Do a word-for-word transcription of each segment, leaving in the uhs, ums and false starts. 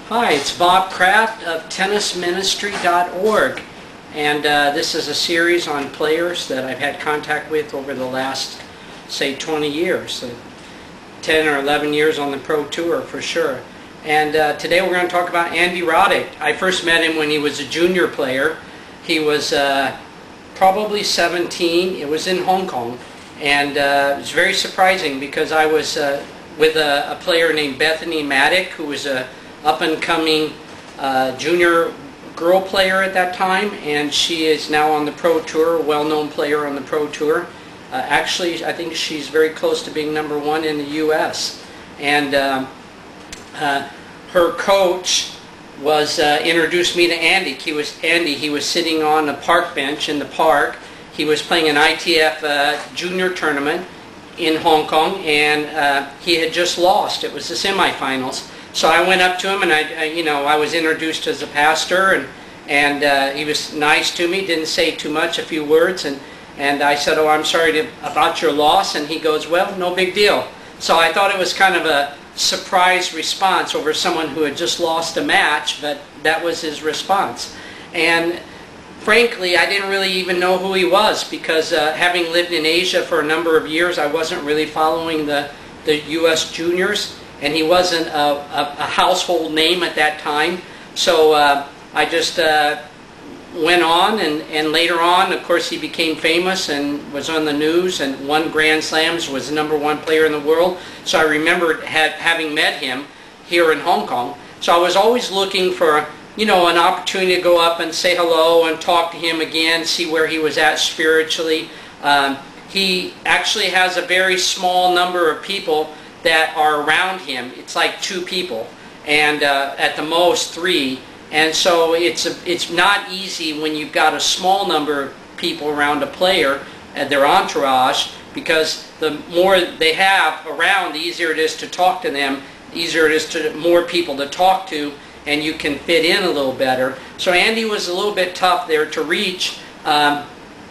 Hi, it's Bob Kraft of tennis ministry dot org, and uh, this is a series on players that I've had contact with over the last, say, twenty years, so ten or eleven years on the Pro Tour for sure. And uh, today we're going to talk about Andy Roddick. I first met him when he was a junior player. He was uh, probably seventeen. It was in Hong Kong, and uh, it was very surprising because I was uh, with a, a player named Bethany Maddock, who was a up-and-coming uh, junior girl player at that time, and she is now on the Pro Tour, a well-known player on the Pro Tour. Uh, actually, I think she's very close to being number one in the U S And um, uh, her coach was uh, introduced me to Andy. He was Andy. He was sitting on a park bench in the park. He was playing an I T F uh, junior tournament in Hong Kong, and uh, he had just lost. It was the semifinals. So I went up to him, and I, I you know, I was introduced as a pastor, and and uh, he was nice to me. Didn't say too much, a few words, and and I said, "Oh, I'm sorry to, about your loss." And he goes, "Well, no big deal." So I thought it was kind of a surprise response over someone who had just lost a match, but that was his response. And frankly, I didn't really even know who he was because uh, having lived in Asia for a number of years, I wasn't really following the the U S juniors. And he wasn't a, a, a household name at that time. So uh, I just uh, went on, and, and later on, of course, he became famous and was on the news and won Grand Slams, was the number one player in the world. So I remembered had, having met him here in Hong Kong. So I was always looking for, you know, an opportunity to go up and say hello and talk to him again, see where he was at spiritually. Um, he actually has a very small number of people that are around him. It's like two people, and uh, at the most three. And so it's a, it's not easy when you've got a small number of people around a player and their entourage, because the more they have around, the easier it is to talk to them, the easier it is to more people to talk to, and you can fit in a little better. So Andy was a little bit tough there to reach. Um,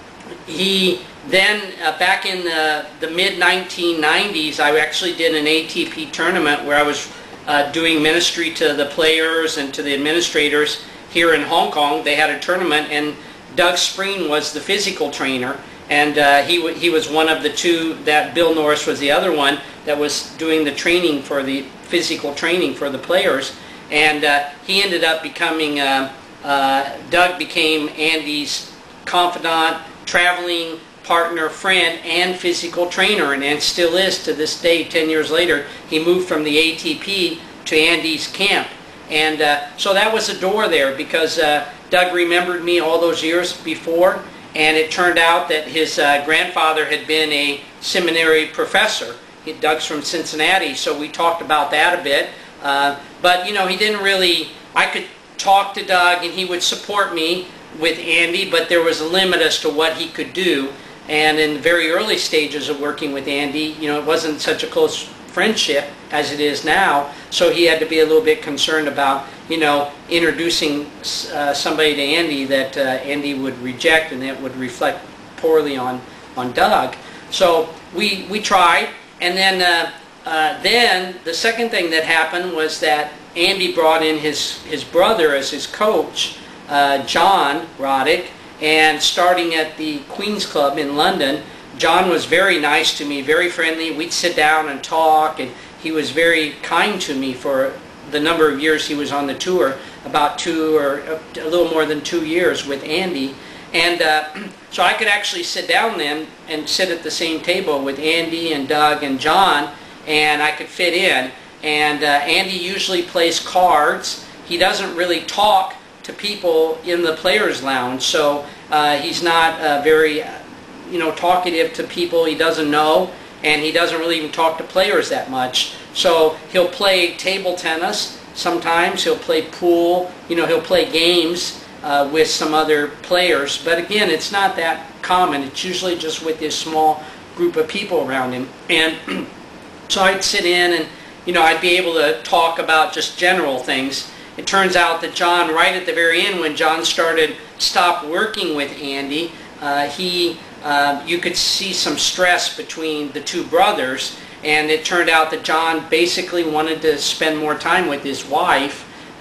he Then, uh, back in the, the mid nineteen nineties, I actually did an A T P tournament where I was uh, doing ministry to the players and to the administrators here in Hong Kong. They had a tournament, and Doug Spreen was the physical trainer, and uh, he, w he was one of the two, that Bill Norris was the other one, that was doing the training for the physical training for the players. And uh, he ended up becoming, uh, uh, Doug became Andy's confidant, traveling partner, friend, and physical trainer, and, and still is to this day, ten years later. He moved from the A T P to Andy's camp. And uh, so that was a door there, because uh, Doug remembered me all those years before, and it turned out that his uh, grandfather had been a seminary professor. He, Doug's from Cincinnati, so we talked about that a bit. Uh, but, you know, he didn't really, I could talk to Doug, and he would support me with Andy, but there was a limit as to what he could do. And in the very early stages of working with Andy, you know, it wasn't such a close friendship as it is now, so he had to be a little bit concerned about, you know, introducing uh, somebody to Andy that uh, Andy would reject, and that would reflect poorly on, on Doug. So we, we tried, and then, uh, uh, then the second thing that happened was that Andy brought in his, his brother as his coach, uh, John Roddick. And starting at the Queen's Club in London, John was very nice to me, very friendly. We'd sit down and talk, and he was very kind to me for the number of years he was on the tour, about two or a little more than two years with Andy. And uh, so I could actually sit down then and sit at the same table with Andy and Doug and John, and I could fit in. And uh, Andy usually plays cards. He doesn't really talk to people in the players lounge, so uh, he's not uh, very uh, you know, talkative to people he doesn't know, and he doesn't really even talk to players that much. So he'll play table tennis sometimes, he'll play pool, you know, he'll play games uh, with some other players, but again, it's not that common. It's usually just with this small group of people around him. And so I'd sit in, and you know, I'd be able to talk about just general things. It turns out that John, right at the very end, when John started, stopped working with Andy, uh, he, uh, you could see some stress between the two brothers, and it turned out that John basically wanted to spend more time with his wife,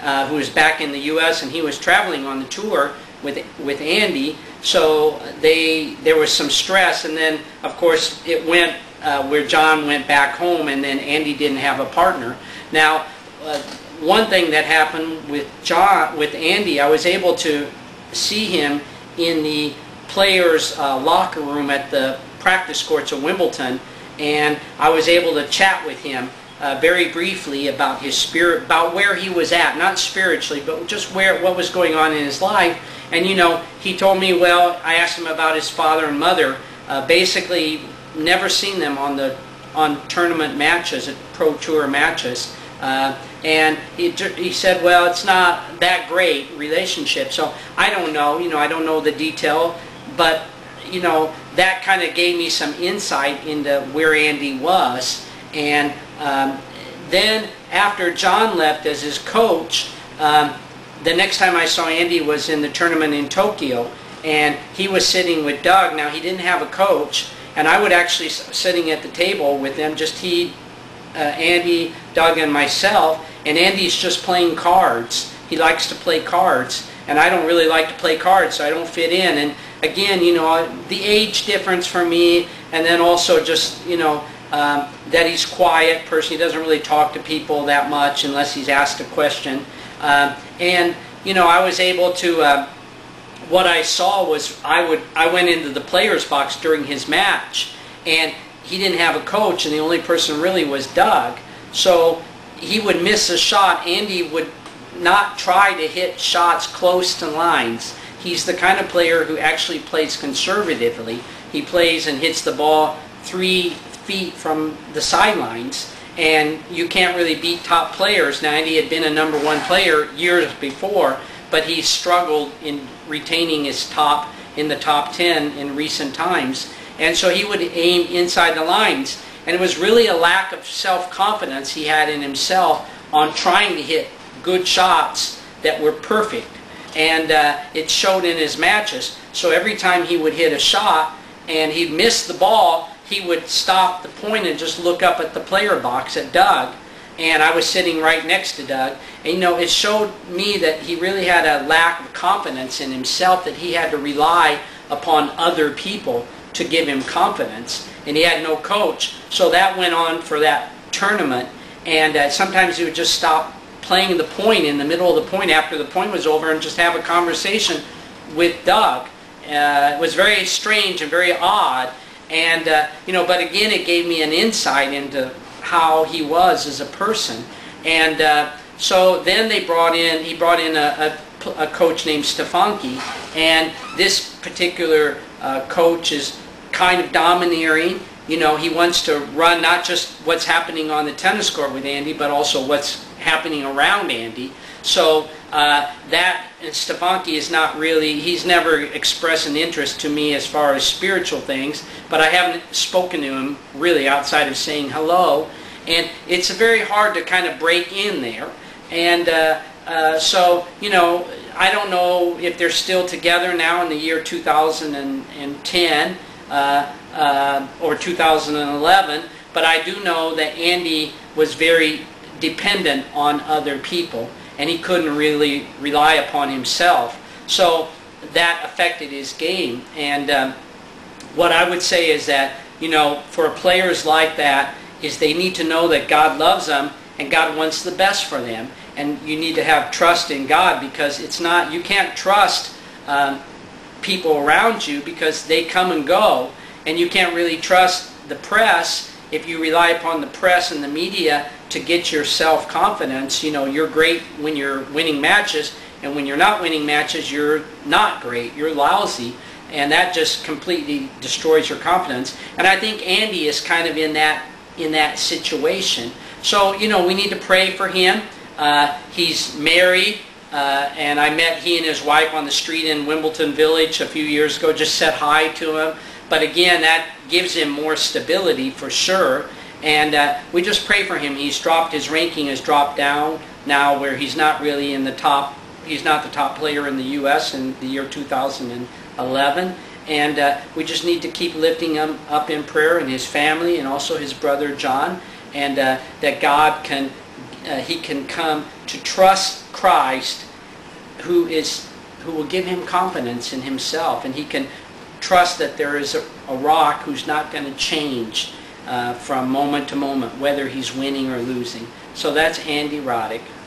uh, who was back in the U S and he was traveling on the tour with with Andy. So they there was some stress, and then of course it went uh, where John went back home, and then Andy didn't have a partner. Now, uh, one thing that happened with John with Andy, I was able to see him in the players' uh, locker room at the practice courts of Wimbledon, and I was able to chat with him uh, very briefly about his spirit, about where he was at, not spiritually, but just where what was going on in his life. And you know, he told me, well, I asked him about his father and mother. Uh, basically, never seen them on the on tournament matches, at pro tour matches. Uh, and he, he said, well, it's not that great relationship. So I don't know, you know, I don't know the detail, but you know, that kind of gave me some insight into where Andy was. And um, then after John left as his coach, um, the next time I saw Andy was in the tournament in Tokyo, and he was sitting with Doug. Now, he didn't have a coach, and I would actually sitting at the table with them, just he, uh, Andy, Doug, and myself, and Andy's just playing cards. He likes to play cards, and I don't really like to play cards, so I don't fit in. And again, you know, the age difference for me, and then also just, you know, um, that he's a quiet person. He doesn't really talk to people that much unless he's asked a question. Um, and, you know, I was able to, uh, what I saw was I would I went into the player's box during his match, and he didn't have a coach, and the only person really was Doug. So he would miss a shot. Andy would not try to hit shots close to lines. He's the kind of player who actually plays conservatively. He plays and hits the ball three feet from the sidelines, and you can't really beat top players. Now, Andy had been a number one player years before, but he struggled in retaining his top in the top ten in recent times. And so he would aim inside the lines. And it was really a lack of self-confidence he had in himself on trying to hit good shots that were perfect. And uh, it showed in his matches. So every time he would hit a shot and he'd miss the ball, he would stop the point and just look up at the player box at Doug. And I was sitting right next to Doug. And you know, it showed me that he really had a lack of confidence in himself, that he had to rely upon other people to give him confidence. And he had no coach. So that went on for that tournament. And uh, sometimes he would just stop playing the point in the middle of the point after the point was over and just have a conversation with Doug. Uh, it was very strange and very odd. And, uh, you know, but again, it gave me an insight into how he was as a person. And uh, so then they brought in, he brought in a, a, a coach named Stefanki, and this particular uh, coach is kind of domineering. You know, he wants to run not just what's happening on the tennis court with Andy, but also what's happening around Andy. So uh, that, and Stefanki is not really, he's never expressed an interest to me as far as spiritual things, but I haven't spoken to him really outside of saying hello. And it's very hard to kind of break in there. And uh, uh, so, you know, I don't know if they're still together now in the year two thousand ten uh, uh, or two thousand eleven, but I do know that Andy was very dependent on other people, and he couldn't really rely upon himself. So that affected his game. And um, what I would say is that, you know, for players like that, is they need to know that God loves them and God wants the best for them. And you need to have trust in God, because it's not, you can't trust um, people around you because they come and go. And you can't really trust the press if you rely upon the press and the media to get your self-confidence. You know, you're great when you're winning matches, and when you're not winning matches, you're not great. You're lousy. And that just completely destroys your confidence. And I think Andy is kind of in that in that situation. So, you know, we need to pray for him. Uh, he's married, uh, and I met he and his wife on the street in Wimbledon Village a few years ago, just said hi to him. But again, that gives him more stability for sure. And uh, we just pray for him. He's dropped, his ranking has dropped down now, where he's not really in the top, he's not the top player in the U S in the year two thousand eleven. And uh, we just need to keep lifting him up in prayer, and his family, and also his brother John, and uh, that God can uh, he can come to trust Christ, who is who will give him confidence in himself, and he can trust that there is a, a rock who's not going to change uh, from moment to moment, whether he's winning or losing. So that's Andy Roddick.